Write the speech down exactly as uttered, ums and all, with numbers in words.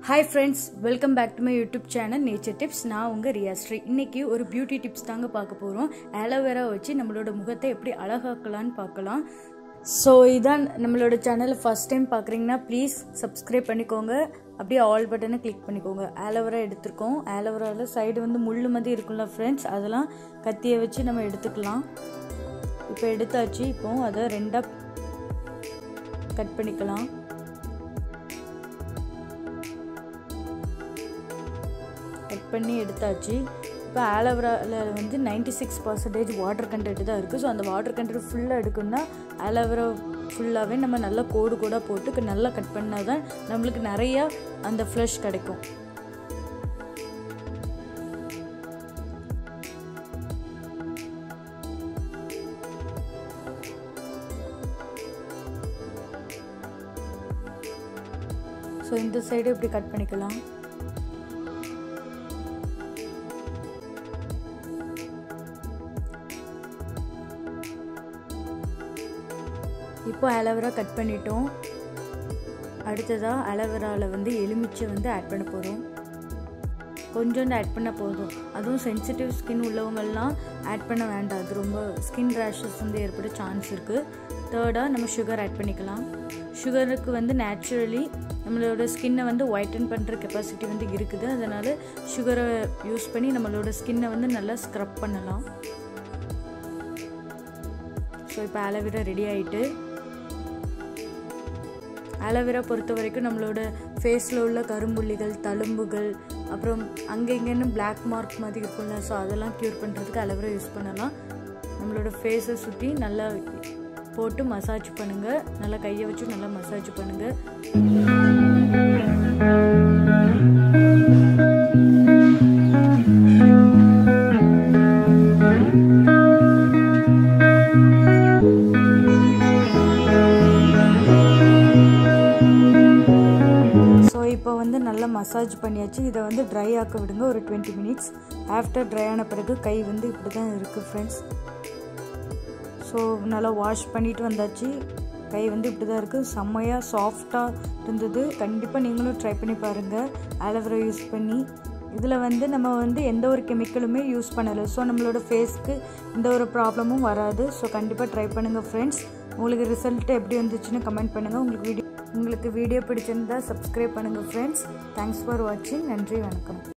Hi friends, welcome back to my YouTube channel Nature Tips. நான் உங்க ரியாஸ்ரீ. இன்னைக்கு ஒரு பியூட்டி டிப்ஸ் தாங்க பார்க்க போறோம். ஆலோவேரா வச்சு நம்மளோட முகத்தை எப்படி அழகாக்கலாம்னு பார்க்கலாம். சோ இதான் நம்மளோட சேனலை ஃபர்ஸ்ட் டைம் பார்க்குறீங்கன்னா ப்ளீஸ் சப்ஸ்கிரைப் பண்ணிக்கோங்க. அப்படியே ஆல் பட்டனை கிளிக் பண்ணிக்கோங்க. ஆலோவேரா எடுத்துருக்கோம். ஆலோவேராவில் சைடு வந்து முள்ளு மாதிரி இருக்கும்ல ஃப்ரெண்ட்ஸ், அதெல்லாம் கத்தியை வச்சு நம்ம எடுத்துக்கலாம். இப்போ எடுத்தாச்சு. இப்போ அதை ரெண்டாக கட் பண்ணிக்கலாம். கட் பண்ணி எடுத்தாச்சு. இப்போ ஆலோவேராவில் வந்து ninety six percentage water content தான் இருக்குது. ஸோ அந்த வாட்டர் கண்டென்ட் ஃபுல்லாக எடுக்கணும்னா ஆலோவேரா ஃபுல்லாகவே நம்ம நல்லா கோடு கோடாக போட்டு நல்லா கட் பண்ணால் தான் நம்மளுக்கு நிறையா அந்த ஃப்ளஷ் கிடைக்கும். ஸோ இந்த சைடு இப்படி கட் பண்ணிக்கலாம். இப்போ ஆலோவேரா கட் பண்ணிட்டோம். அடுத்ததாக ஆலோவேராவில் வந்து எலுமிச்சை வந்து ஆட் பண்ண போகிறோம். கொஞ்சோண்டு ஆட் பண்ண போதும். அதுவும் சென்சிட்டிவ் ஸ்கின் உள்ளவங்கள்லாம் ஆட் பண்ண வேண்டாம். அது ரொம்ப ஸ்கின் ரேஷஸ் வந்து ஏற்பட சான்ஸ் இருக்குது. தேர்டாக நம்ம சுகர் ஆட் பண்ணிக்கலாம். சுகருக்கு வந்து நேச்சுரலி நம்மளோட ஸ்கின்னை வந்து ஒயிட்டன் பண்ணுற கெப்பாசிட்டி வந்து இருக்குது. அதனால் சுகரை யூஸ் பண்ணி நம்மளோட ஸ்கின்னை வந்து நல்லா ஸ்க்ரப் பண்ணலாம். ஸோ இப்போ ஆலோவேரா ரெடி ஆகிட்டு, ஆலோவேரா பொறுத்த வரைக்கும் நம்மளோட ஃபேஸில் உள்ள கரும்புள்ளிகள், தழும்புகள், அப்புறம் அங்கே இங்கேன்னு பிளாக் மார்க் மாதிரி இருக்கும்ல, ஸோ அதெல்லாம் க்யூர் பண்ணுறதுக்கு ஆலோவேரா யூஸ் பண்ணலாம். நம்மளோட ஃபேஸை சுற்றி நல்லா போட்டு மசாஜ் பண்ணுங்கள். நல்லா கையை வச்சு நல்லா மசாஜ் பண்ணுங்கள். இப்போ வந்து நல்லா மசாஜ் பண்ணியாச்சு. இதை வந்து ட்ரை ஆக்க விடுங்க ஒரு டுவெண்ட்டி மினிட்ஸ். ஆஃப்டர் ட்ரை ஆன பிறகு கை வந்து இப்படி தான் இருக்குது ஃப்ரெண்ட்ஸ். ஸோ நல்லா வாஷ் பண்ணிட்டு வந்தாச்சு. கை வந்து இப்படி தான் இருக்குது. செம்மையாக சாஃப்டாக இருந்தது. கண்டிப்பாக நீங்களும் ட்ரை பண்ணி பாருங்கள் ஆலோவேரா யூஸ் பண்ணி. இதில் வந்து நம்ம வந்து எந்த ஒரு கெமிக்கலுமே யூஸ் பண்ணலை. ஸோ நம்மளோட ஃபேஸ்க்கு எந்த ஒரு ப்ராப்ளமும் வராது. ஸோ கண்டிப்பாக ட்ரை பண்ணுங்கள் ஃப்ரெண்ட்ஸ். உங்களுக்கு ரிசல்ட்டு எப்படி வந்துச்சுன்னு கமெண்ட் பண்ணுங்கள். உங்களுக்கு வீடியோ உங்களுக்கு வீடியோ பிடிச்சிருந்தா சப்ஸ்கிரைப் பண்ணுங்கள் ஃப்ரெண்ட்ஸ். தேங்க்ஸ் ஃபார் வாட்சிங். நன்றி, வணக்கம்.